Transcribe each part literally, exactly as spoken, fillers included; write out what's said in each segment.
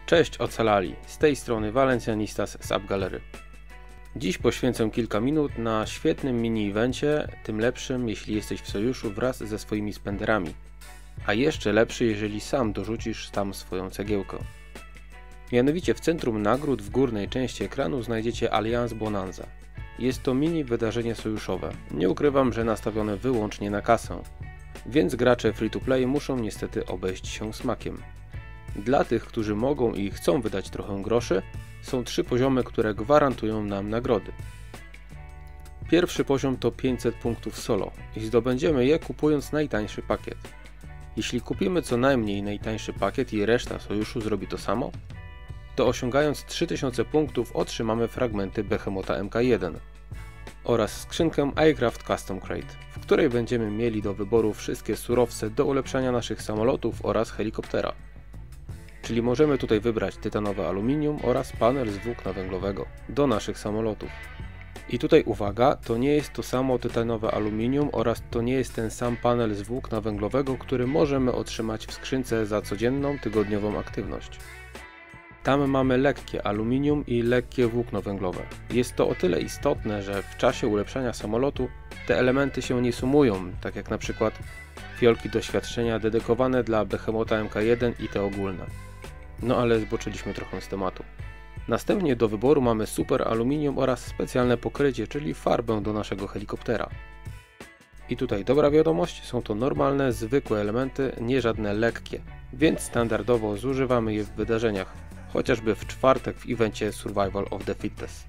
Cześć ocalali, z tej strony Valencianistas z AppGallery. Dziś poświęcę kilka minut na świetnym mini-evencie, tym lepszym jeśli jesteś w sojuszu wraz ze swoimi spenderami, a jeszcze lepszy jeżeli sam dorzucisz tam swoją cegiełkę. Mianowicie w centrum nagród w górnej części ekranu znajdziecie Alliance Bonanza. Jest to mini wydarzenie sojuszowe, nie ukrywam, że nastawione wyłącznie na kasę, więc gracze free-to-play muszą niestety obejść się smakiem. Dla tych, którzy mogą i chcą wydać trochę groszy, są trzy poziomy, które gwarantują nam nagrody. Pierwszy poziom to pięćset punktów solo i zdobędziemy je kupując najtańszy pakiet. Jeśli kupimy co najmniej najtańszy pakiet i reszta sojuszu zrobi to samo, to osiągając trzy tysiące punktów otrzymamy fragmenty Behemota M K jeden oraz skrzynkę iCraft Custom Crate, w której będziemy mieli do wyboru wszystkie surowce do ulepszania naszych samolotów oraz helikoptera. Czyli możemy tutaj wybrać tytanowe aluminium oraz panel z włókna węglowego do naszych samolotów. I tutaj uwaga, to nie jest to samo tytanowe aluminium oraz to nie jest ten sam panel z włókna węglowego, który możemy otrzymać w skrzynce za codzienną, tygodniową aktywność. Tam mamy lekkie aluminium i lekkie włókno węglowe. Jest to o tyle istotne, że w czasie ulepszania samolotu te elementy się nie sumują, tak jak na przykład fiolki doświadczenia dedykowane dla Behemota M K jeden i te ogólne. No ale zboczyliśmy trochę z tematu. Następnie do wyboru mamy super aluminium oraz specjalne pokrycie, czyli farbę do naszego helikoptera. I tutaj dobra wiadomość, są to normalne, zwykłe elementy, nie żadne lekkie, więc standardowo zużywamy je w wydarzeniach, chociażby w czwartek w evencie Survival of the Fittest.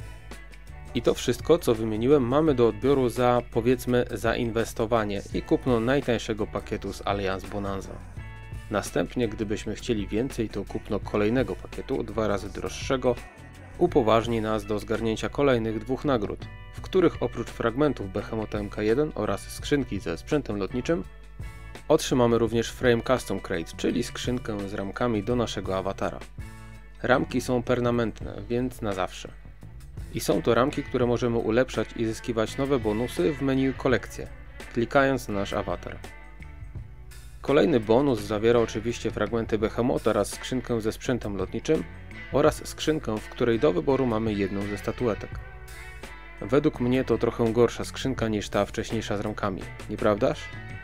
I to wszystko, co wymieniłem, mamy do odbioru za, powiedzmy, zainwestowanie i kupno najtańszego pakietu z Alliance Bonanza. Następnie, gdybyśmy chcieli więcej, to kupno kolejnego pakietu, dwa razy droższego, upoważni nas do zgarnięcia kolejnych dwóch nagród, w których oprócz fragmentów Behemota M K jeden oraz skrzynki ze sprzętem lotniczym, otrzymamy również Frame Custom Crate, czyli skrzynkę z ramkami do naszego awatara. Ramki są permanentne, więc na zawsze. I są to ramki, które możemy ulepszać i zyskiwać nowe bonusy w menu Kolekcje, klikając na nasz awatar. Kolejny bonus zawiera oczywiście fragmenty Behemota oraz skrzynkę ze sprzętem lotniczym oraz skrzynkę, w której do wyboru mamy jedną ze statuetek. Według mnie to trochę gorsza skrzynka niż ta wcześniejsza z ramkami, nieprawdaż?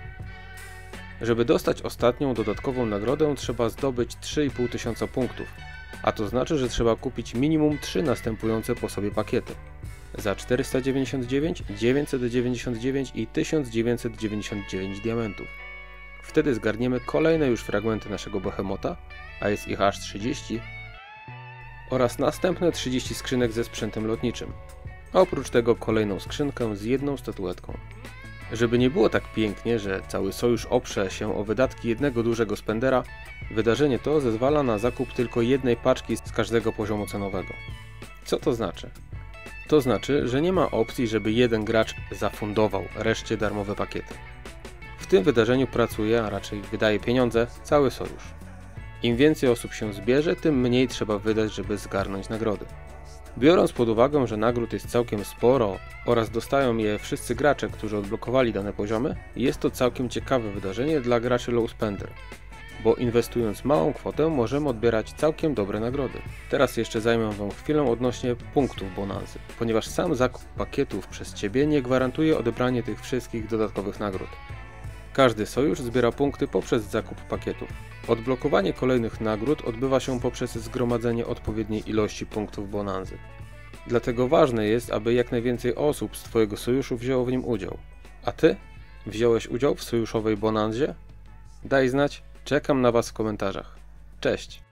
Żeby dostać ostatnią dodatkową nagrodę, trzeba zdobyć trzy i pół tysiąca punktów, a to znaczy, że trzeba kupić minimum trzy następujące po sobie pakiety za czterysta dziewięćdziesiąt dziewięć, dziewięćset dziewięćdziesiąt dziewięć i tysiąc dziewięćset dziewięćdziesiąt dziewięć diamentów. Wtedy zgarniemy kolejne już fragmenty naszego Behemota, a jest ich aż trzydzieści, oraz następne trzydzieści skrzynek ze sprzętem lotniczym, a oprócz tego kolejną skrzynkę z jedną statuetką. Żeby nie było tak pięknie, że cały sojusz oprze się o wydatki jednego dużego spendera, wydarzenie to zezwala na zakup tylko jednej paczki z każdego poziomu cenowego. Co to znaczy? To znaczy, że nie ma opcji, żeby jeden gracz zafundował reszcie darmowe pakiety. W tym wydarzeniu pracuje, a raczej wydaje pieniądze, cały sojusz. Im więcej osób się zbierze, tym mniej trzeba wydać, żeby zgarnąć nagrody. Biorąc pod uwagę, że nagród jest całkiem sporo oraz dostają je wszyscy gracze, którzy odblokowali dane poziomy, jest to całkiem ciekawe wydarzenie dla graczy low spender, bo inwestując małą kwotę możemy odbierać całkiem dobre nagrody. Teraz jeszcze zajmę Wam chwilę odnośnie punktów bonanzy, ponieważ sam zakup pakietów przez Ciebie nie gwarantuje odebranie tych wszystkich dodatkowych nagród. Każdy sojusz zbiera punkty poprzez zakup pakietów. Odblokowanie kolejnych nagród odbywa się poprzez zgromadzenie odpowiedniej ilości punktów bonanzy. Dlatego ważne jest, aby jak najwięcej osób z Twojego sojuszu wzięło w nim udział. A Ty? Wziąłeś udział w sojuszowej bonanzie? Daj znać, czekam na Was w komentarzach. Cześć!